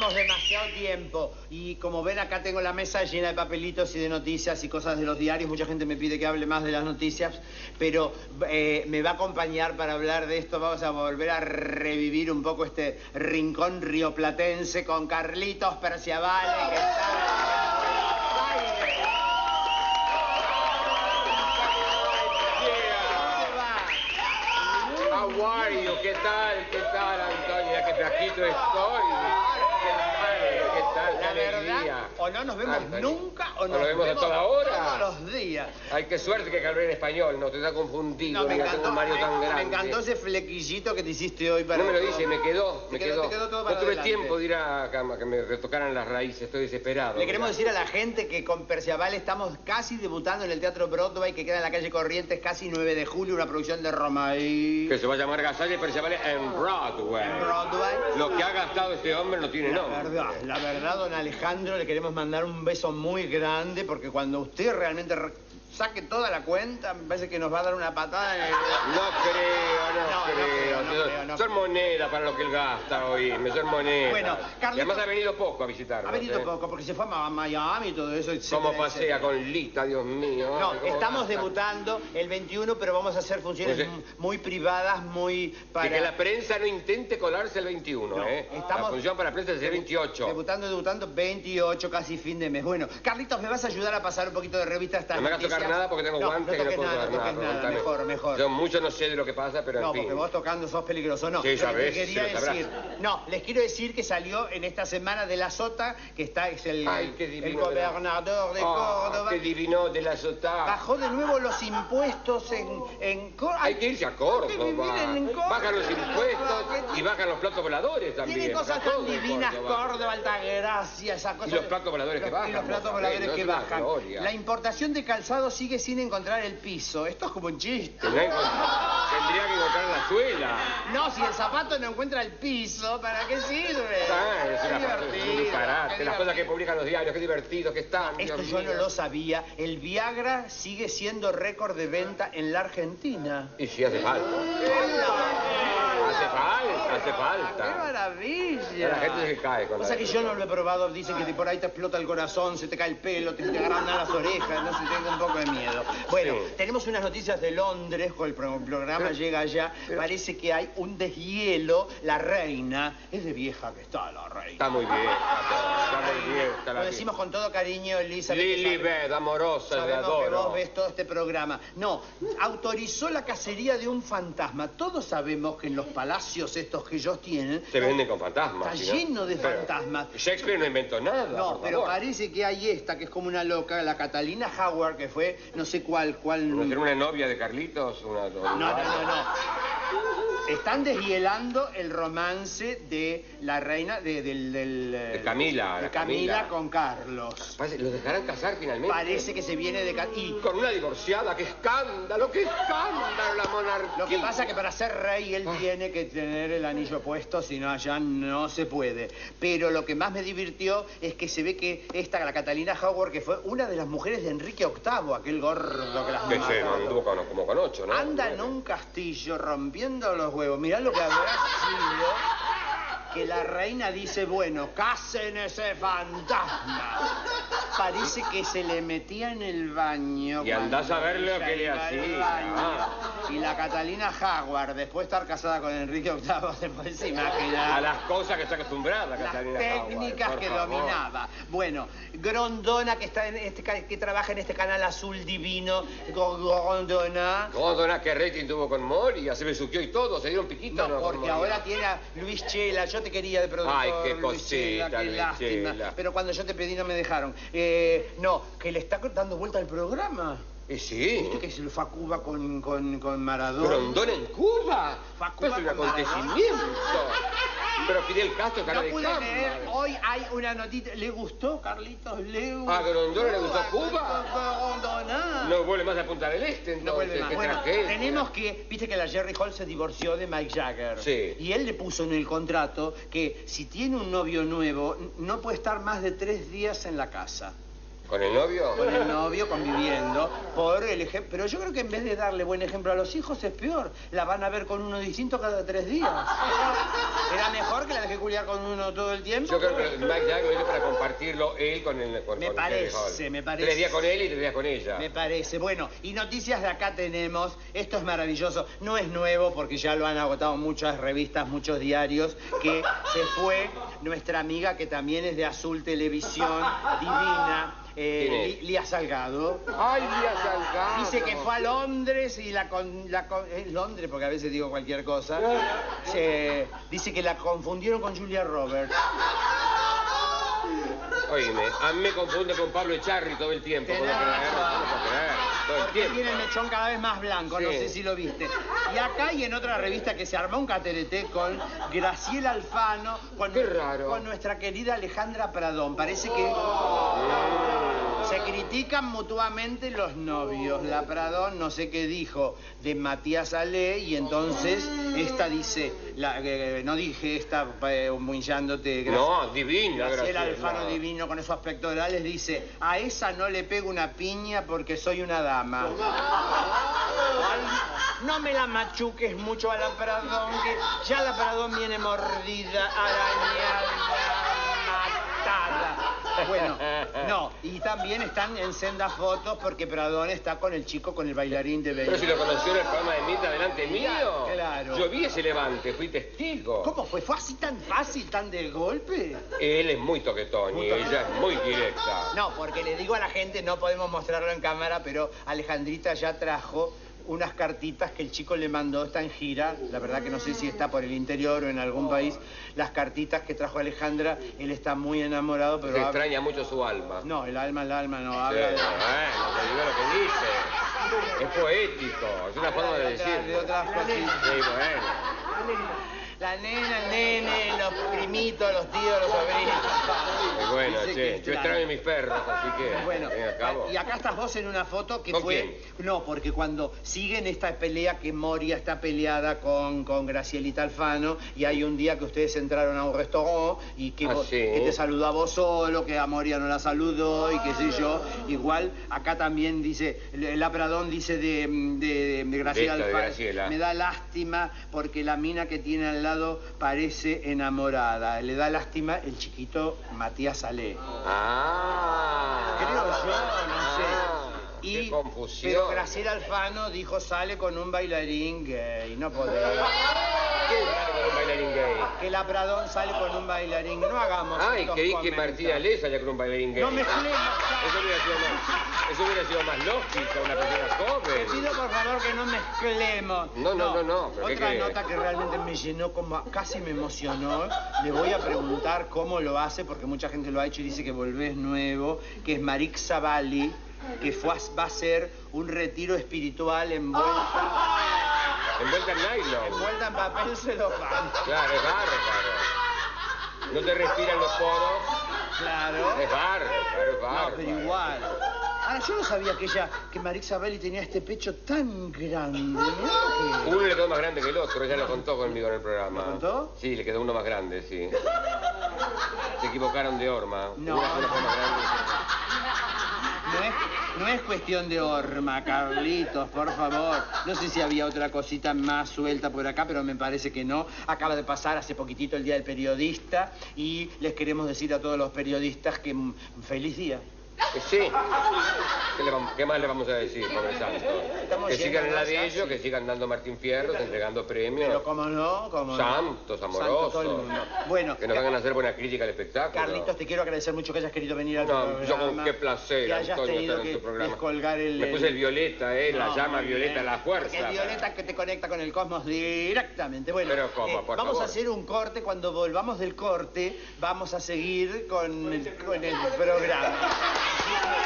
tenemos demasiado tiempo. Y como ven, acá tengo la mesa llena de papelitos y de noticias y cosas de los diarios. Mucha gente me pide que hable más de las noticias, pero me va a acompañar para hablar de esto. Vamos a volver a revivir un poco este rincón rioplatense con Carlitos Perciavale, que está... How are you? ¿Qué tal, Antonia? Qué flaquito estoy. ¿Qué tal? La verdad, alegría. o no nos vemos nunca, o nos vemos a toda hora. Todos los días. Ay, qué suerte que hablé en español, no te está confundido. No, me mira, encantó, tengo un Mario tan grande. me encantó ese flequillito que te hiciste hoy para... No me lo dice, me quedó. Te quedó todo para no tuve adelante. tiempo de ir a cama, que me retocaran las raíces, estoy desesperado. Le queremos decir a la gente que con Perciavale estamos casi debutando en el Teatro Broadway, que queda en la calle Corrientes, casi 9 de julio, una producción de Romay. Que se va a llamar Gasalla Perciavale en Broadway. En Broadway. Lo que ha gastado este hombre no tiene nombre. La verdad, don Alejandro, le queremos mandar un beso muy grande, porque cuando usted realmente saque toda la cuenta, me parece que nos va a dar una patada en el... No creo. No Son monedas para lo que él gasta hoy, son monedas. Bueno, Carlitos... Y además ha venido poco a visitarnos. Ha venido poco, porque se fue a Miami y todo eso. ¿Cómo pasea con Lita, Dios mío? No, Ay, estamos gasta. debutando el 21, pero vamos a hacer funciones muy privadas, muy para... Que la prensa no intente colarse el 21, No, estamos... La función para la prensa es el 28. Debutando, 28, casi fin de mes. Bueno, Carlitos, ¿me vas a ayudar a pasar un poquito de revista esta No me hagas tocar nada porque tengo guantes y no puedo tocar nada. Mejor. Yo mucho no sé de lo que pasa, pero en fin. No, porque vos tocando sos peligroso, no. Sí, sabés, Les quería sí lo sabrás. decir, no, les quiero decir que salió en esta semana de La Sota, que es el gobernador de Córdoba. Qué divino de La Sota. Bajó de nuevo los impuestos en Córdoba. Hay que irse a Córdoba. En Córdoba. Bajan los impuestos y bajan los platos voladores también. Tiene cosas Baja tan todo en divinas, Córdoba. Córdoba, Altagracia, esas cosas. Y los platos voladores que bajan. Y los platos vos voladores sabés, que no es una bajan. gloria. La importación de calzado sigue sin encontrar el piso. Esto es como un chiste. Tendría que encontrar la suela. No, si el zapato no encuentra el piso, ¿para qué sirve? Es un disparate. Las cosas que publican los diarios, qué divertido que están. Esto Dios yo mío. no lo sabía. El Viagra sigue siendo récord de venta en la Argentina. Y sí hace falta. Hace falta. ¡Qué maravilla! La gente se cae con O sea que yo no lo he probado. Dicen que por ahí te explota el corazón, se te cae el pelo, te agarran las orejas. No sé, tengo un poco de miedo. Bueno, Sí. tenemos unas noticias de Londres. Con el programa llega allá. Parece que hay un deshielo. La reina. Es de vieja que está la reina. Está muy bien. Está muy bien. Está Lo decimos con todo cariño, Elizabeth. Lilibet, amorosa, le Sabemos que adoro. vos ves todo este programa. No, autorizó la cacería de un fantasma. Todos sabemos que en los palacios estos que ellos tienen... Se venden con fantasmas. Está ¿sí, no? lleno de Pero fantasmas. Shakespeare no inventó nada. No, por pero favor. parece que hay esta, que es como una loca, la Catalina Howard, que fue no sé cuál... ¿No será una novia de Carlitos? No. Están deshielando el romance de la reina, De Camila. de Camila con Carlos. ¿Los dejarán casar finalmente? Parece que se viene de... Y Con una divorciada, qué escándalo la monarquía. lo que pasa es que para ser rey él tiene que tener el anillo puesto, si no allá no se puede. Pero lo que más me divirtió es que se ve que la Catalina Howard, que fue una de las mujeres de Enrique VIII, aquel gordo que las Que se mató. anduvo como con 8, ¿no? Anda en un castillo rompiendo los huevos. Mirá lo que habrá sido que la reina dice, bueno, casen ese fantasma. Parece que se le metía en el baño. Y andás a ver lo ella que le iba al hacía. baño. Y la Catalina Howard, después de estar casada con Enrique VIII, se puede imaginar. A las cosas que está acostumbrada, Las Catalina técnicas Howard, que por favor. dominaba. Bueno, Grondona, que está que trabaja en este canal azul divino. Grondona. Grondona, qué rating tuvo con Mori, ya se besuqueó y todo, se dieron piquito, No, ¿no? porque ahora tiene a Luis Chela. Yo te quería de productor. Ay, qué Luis Chela, cosita, qué Luis lástima. Chela. Pero cuando yo te pedí no me dejaron. No, que le está dando vuelta al programa. Y sí. ¿Viste que se lo fue a Cuba con Maradona? ¿Grondona en Cuba? Fue a Cuba Es un con Maradona. acontecimiento. Pero Fidel Castro, cara No de pude cámara. leer, hoy hay una notita. ¿Le gustó, Carlitos? ¿Le gustó? ¿A Grondona le gustó Cuba? Grondona. No vuelve más a Punta del Este, No entonces. vuelve más. Qué Bueno, tragedia. tenemos que... Viste que la Jerry Hall se divorció de Mike Jagger. Sí. Y él le puso en el contrato que si tiene un novio nuevo, no puede estar más de 3 días en la casa. ¿Con el novio? Con el novio, conviviendo, por el ejemplo. Pero yo creo que en vez de darle buen ejemplo a los hijos es peor. La van a ver con uno distinto cada 3 días. Era mejor que la deje culiar con uno todo el tiempo. Yo creo que Mike Jagger es para compartirlo él con el Me parece. 3 días con él y 3 días con ella. Me parece. Bueno, y noticias de acá tenemos. Esto es maravilloso. No es nuevo porque ya lo han agotado muchas revistas, muchos diarios, que se fue nuestra amiga que también es de Azul Televisión, divina. Lía Salgado. ¡Ay, Lía Salgado! Dice que fue a Londres y Londres, porque a veces digo cualquier cosa. Dice que la confundieron con Julia Roberts. Oíme, a mí me confunde con Pablo Echarri todo el tiempo. Tenés razón. Todo el Porque tiempo. tiene el mechón cada vez más blanco, Sí. no sé si lo viste. Y acá y en otra revista que se armó un caterete con Graciela Alfano, Qué raro. con nuestra querida Alejandra Pradón. Parece que se critican mutuamente los novios. La Pradón no sé qué dijo de Matías Ale y entonces esta dice, no dije esta humillándote. No, divina, Graciela Graciela. Alfano divino con esos pectorales dice, a esa no le pego una piña porque soy una dama. Ay, no me la machuques mucho a la Pradón, que ya la Pradón viene mordida, arañada, matada. Bueno, no, y también están en sendas fotos porque Pradón está con el chico, con el bailarín de Pero baile. si lo conoció en el programa de Mita delante mío. Claro. Yo vi ese levante, fui testigo. ¿Cómo fue? ¿Fue así tan fácil, tan de golpe? Él es muy toquetón Muy y toquetón. ella es muy directa. No, porque le digo a la gente, no podemos mostrarlo en cámara, pero Alejandrita ya trajo unas cartitas que el chico le mandó, está en gira, la verdad que no sé si está por el interior o en algún país, las cartitas que trajo Alejandra, él está muy enamorado, pero Se extraña mucho su alma. No, el alma no, Sí, habla de... bueno, te digo lo que dice. Es poético, es una forma de decir. De otras cositas. Sí, bueno. La nena, el nene, los primitos, los tíos, los sobrinos. Y bueno, Dice che, que, yo claro. extraño a mis perros, así que, Bueno, al fin y al cabo. y acá estás vos en una foto que ¿Con fue... quién? No, porque cuando siguen esta pelea que Moria está peleada con Gracielita Alfano y hay un día que ustedes entraron a un restaurante y que, ¿Ah, sí? que te saludó a vos solo, que a Moria no la saludó y qué sé yo. Igual acá también dice, la Pradón dice de Graciela De esta, de Alfano, Graciela. me da lástima porque la mina que tiene al lado parece enamorada. Le da lástima el chiquito Matías Ale. Ah. Creo yo, no sé. Qué confusión. Pero Graciela Alfano dijo sale con un bailarín gay, no podés. ¿Qué raro con un bailarín gay? Que la Pradón sale con un bailarín, no hagamos Ay, estos creí que comentarios. Martín Ale salía con un bailarín gay. No mezclemos. Eso hubiera sido más lógico, una persona Te joven. pido por favor que no mezclemos. No, pero Otra ¿qué? nota que realmente me llenó, como casi me emocionó. Le voy a preguntar cómo lo hace, porque mucha gente lo ha hecho y dice que volvés nuevo, que es Marix Zavalli, que va a ser un retiro espiritual envuelta Envuelta en nylon. en papel celofán. Claro, es bárbaro. No te respiran los poros. Claro. Es bárbaro, es bárbaro. No, pero igual. Ahora, yo no sabía que Marix Zavalli tenía este pecho tan grande. Mirá que... Uno le quedó más grande que el otro, ella lo contó conmigo en el programa. ¿Lo contó? Sí, le quedó uno más grande, sí. Se equivocaron de horma. No. Uno fue más grande. No es cuestión de horma, Carlitos, por favor. No sé si había otra cosita más suelta por acá, pero me parece que no. Acaba de pasar hace poquitito el Día del Periodista y les queremos decir a todos los periodistas que feliz día. Sí. ¿Qué más le vamos a decir, pobre santo? Estamos Que yendo sigan en la de hacia- ellos, que sigan dando Martín Fierros, entregando premios. Pero cómo no, cómo no. Santos, amorosos. Santo todo el mundo. Bueno, Que nos hagan hacer buena crítica al espectáculo. Carlitos, te quiero agradecer mucho que hayas querido venir al No, programa. yo con qué placer, que hayas Antonio, tenido estar en que tu programa. descolgar el... Me puse el violeta, la No, llama muy violeta, bien. la fuerza. Porque el violeta que te conecta con el cosmos directamente. Bueno, Pero ¿cómo? Por vamos favor. a hacer un corte. Cuando volvamos del corte, vamos a seguir con el programa.